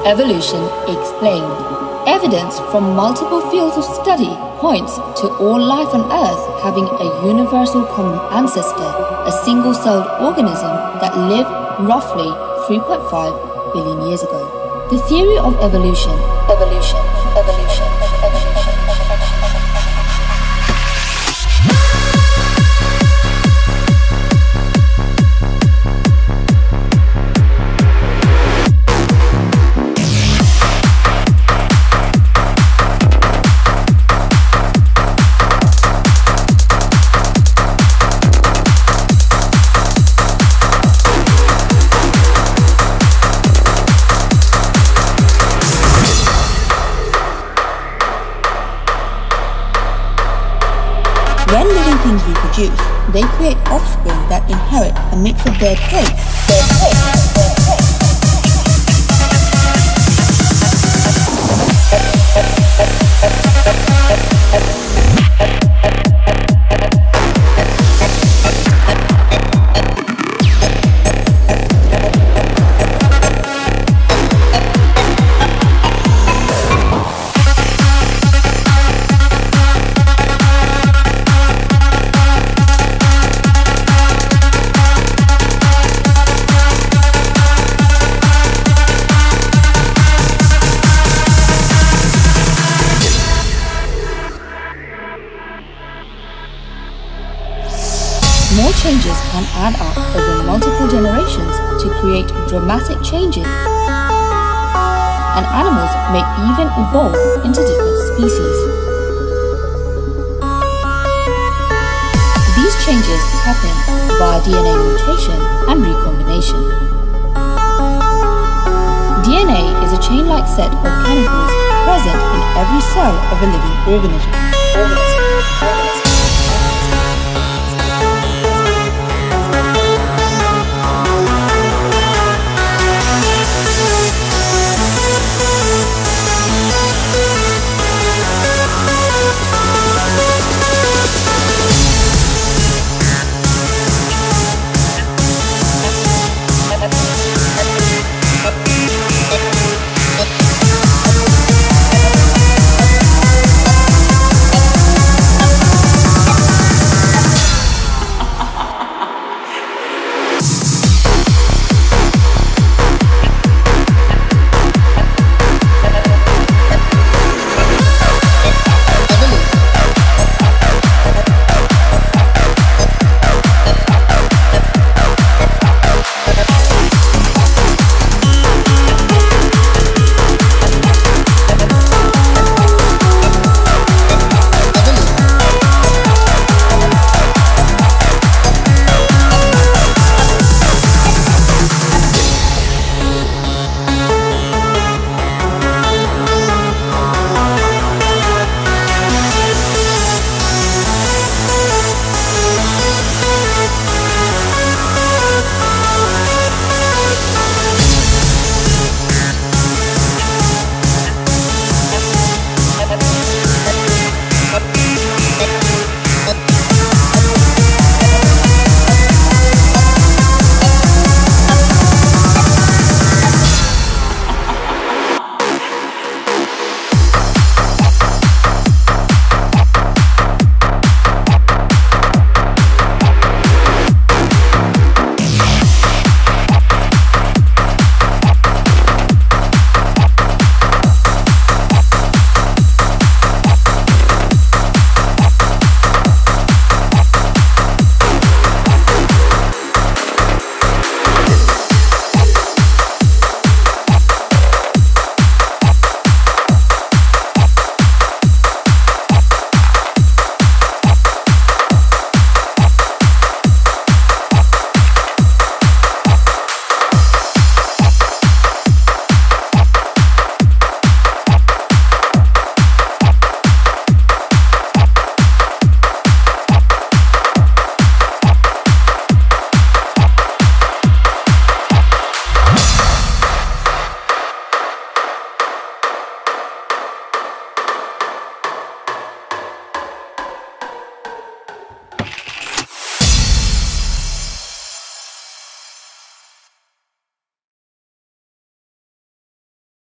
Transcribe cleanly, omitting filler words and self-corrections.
Evolution Explained. Evidence from multiple fields of study points to all life on Earth having a universal common ancestor, a single-celled organism that lived roughly 3.5 billion years ago. The theory of evolution. When living things reproduce, they create offspring that inherit a mix of their traits. Small changes can add up over multiple generations to create dramatic changes, and animals may even evolve into different species. These changes happen via DNA mutation and recombination. DNA is a chain-like set of chemicals present in every cell of a living organism.